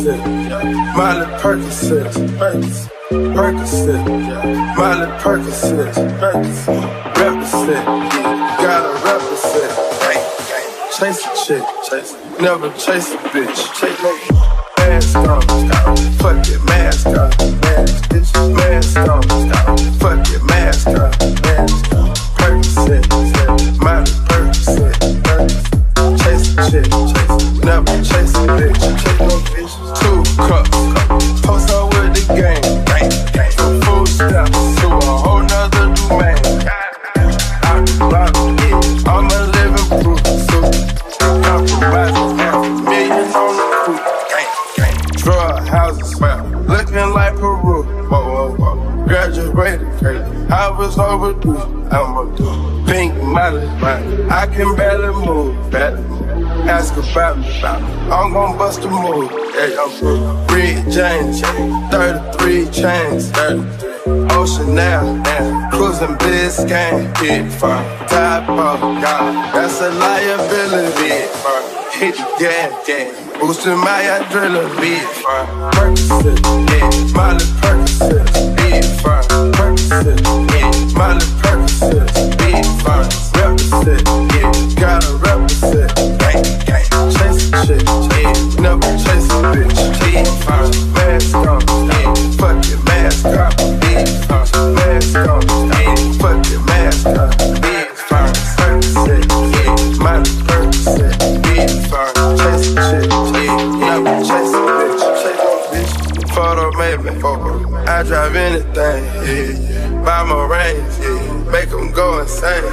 Percocet, Miley Percocet, Percocet, Miley Percocet, represent, gotta represent. Chase a chick, never chase a bitch. Mask on, fuck your mask on, mask on, fuck your mask on, Percocet, Miley Percocet, chase a chick, never chase a bitch. 2 cups, post up with the game, from full stop to a whole nother domain. Out the block, I'm a living proof, so compromising $500,000 on the coupe. Drug houses, looking like Peru. Graduated, I was overdue. I'm a pink Miley, I can barely move. Ask about me, I'm gon' bust a move. Red James, 33 chains, Ocean now, cruising Biscayne, hit for top off, that's a liability. Hit the gas, boosting my adrenaline. Percocet, Miley Percocet, Percocet, Miley Percocet, represent, gotta represent. Chase a chick, never chase a bitch. Mask on, fuck your mask on. Mask on, fuck your mask on. Percocet, Miley Percocet, chase a chick, never chase a bitch. Photo maybe, I drive anything, buy my range, make them go insane,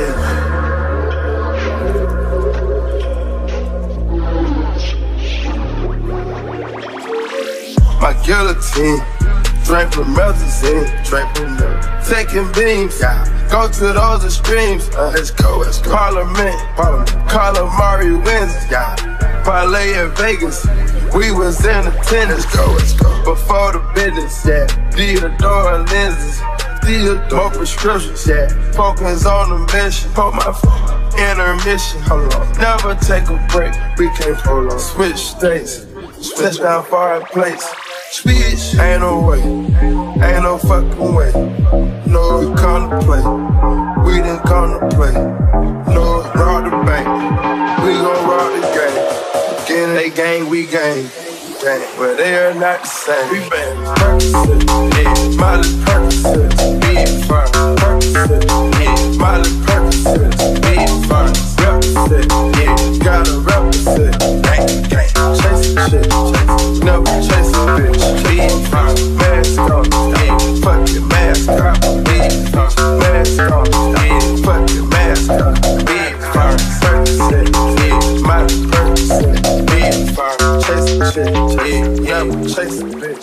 My guillotine, drink from Melazine, taking beams, go to those extremes. Let's go. Parliament, calamari wins, parlay in Vegas. We was in attendance, let's go. Before the business, Theodore lenses, more prescriptions, focus on the mission. Put my intermission, hold on. Never take a break, we can't prolong. Switch states, touchdown foreign place. Speech, ain't no way, ain't no fucking way. No, we come to play, we didn't come to play. No, rob the bank, we gon' rob the game. Again, they gang, we gang, but they are not the same. We bang Percocet, Miley Percocet, Percocet, Miley Percocet, represent, gotta represent. Chase a chick, never chase a bitch. Mask on, fuck your mask on. Mask on, fuck your mask on. Percocet, Miley Percocet, chase a chick, never chase a bitch.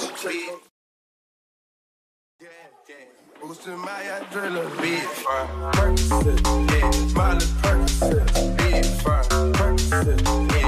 Boosting my adrenaline, Percocet, Miley Percocet, Percocet.